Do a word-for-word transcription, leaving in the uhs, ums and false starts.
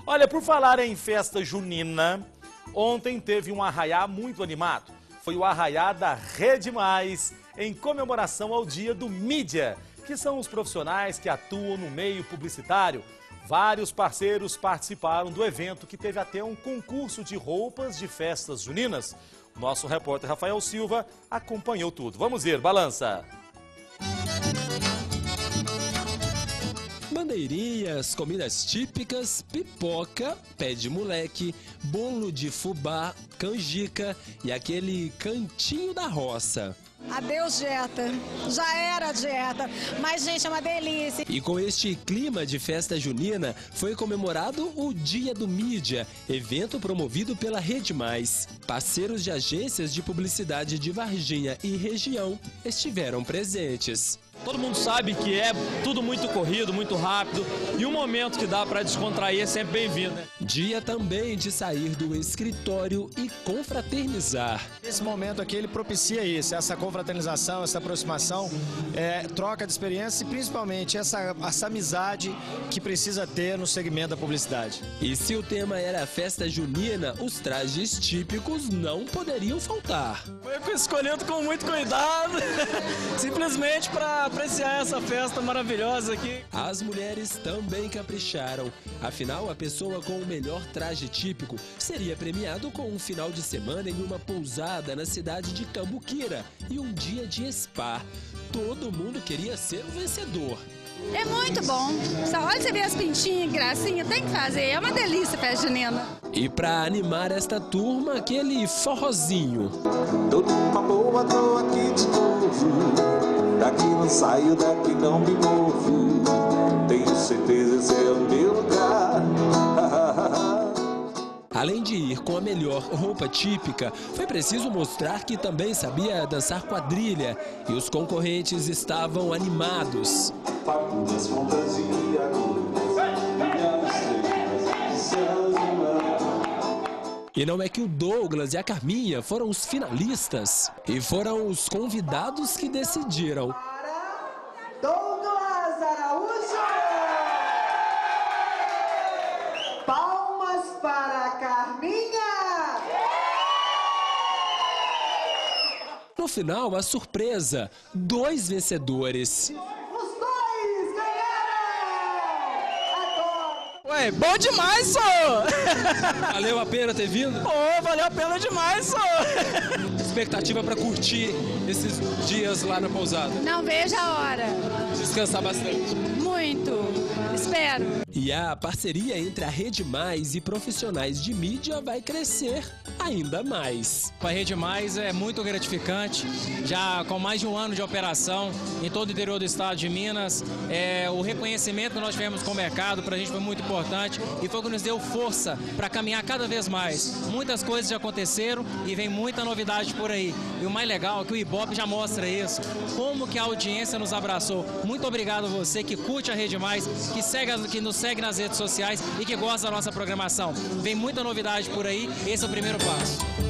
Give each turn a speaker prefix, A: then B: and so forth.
A: Olha, por falar em festa junina, ontem teve um arraiá muito animado. Foi o arraiá da Rede Mais, em comemoração ao dia do Mídia, que são os profissionais que atuam no meio publicitário. Vários parceiros participaram do evento, que teve até um concurso de roupas de festas juninas. O nosso repórter Rafael Silva acompanhou tudo. Vamos ver, balança!
B: Bandeirinhas, comidas típicas, pipoca, pé de moleque, bolo de fubá, canjica e aquele cantinho da roça.
C: Adeus dieta, já era dieta, mas gente, é uma delícia.
B: E com este clima de festa junina, foi comemorado o Dia do Mídia, evento promovido pela Rede Mais. Parceiros de agências de publicidade de Varginha e região estiveram presentes.
D: Todo mundo sabe que é tudo muito corrido, muito rápido, e um momento que dá para descontrair é sempre bem-vindo, né?
B: Dia também de sair do escritório e confraternizar.
E: Esse momento aqui, ele propicia isso, essa confraternização, essa aproximação, é, troca de experiência e principalmente essa, essa amizade que precisa ter no segmento da publicidade.
B: E se o tema era festa junina, os trajes típicos não poderiam faltar.
D: Foi escolhido com muito cuidado, simplesmente para apreciar essa festa maravilhosa aqui.
B: As mulheres também capricharam. Afinal, a pessoa com o melhor traje típico seria premiado com um final de semana em uma pousada na cidade de Cambuquira e um dia de spa. Todo mundo queria ser o vencedor.
F: É muito bom. Só olha você ver as pintinhas, gracinha, tem que fazer. É uma delícia a festa junina.
B: E para animar esta turma, aquele forrozinho.
G: Tô numa boa, tô aqui de novo. Daqui não saio, daqui não me movo. Tenho certeza esse é o meu lugar.
B: Além de ir com a melhor roupa típica, foi preciso mostrar que também sabia dançar quadrilha. E os concorrentes estavam animados. E não é que o Douglas e a Carminha foram os finalistas. E foram os convidados que decidiram.
H: Douglas Araújo! Palmas para a Carminha!
B: No final, a surpresa, dois vencedores.
H: Os dois ganharam! Agora!
D: Ué, bom demais, só!
B: Valeu a pena ter vindo?
D: Oh, valeu a pena demais, só!
B: Expectativa para curtir esses dias lá na pousada?
F: Não vejo a hora.
B: Descansar bastante?
F: Muito. Espero.
B: E a parceria entre a Rede Mais e profissionais de mídia vai crescer ainda mais.
D: A Rede Mais é muito gratificante, já com mais de um ano de operação em todo o interior do estado de Minas. É, o reconhecimento que nós tivemos com o mercado para a gente foi muito importante e foi o que nos deu força para caminhar cada vez mais. Muitas coisas já aconteceram e vem muita novidade por aí. E o mais legal é que o Ibope já mostra isso, como que a audiência nos abraçou. Muito obrigado a você que curte a Rede Mais, que, segue, que nos segue nas redes sociais e que gosta da nossa programação. Vem muita novidade por aí, esse é o primeiro passo.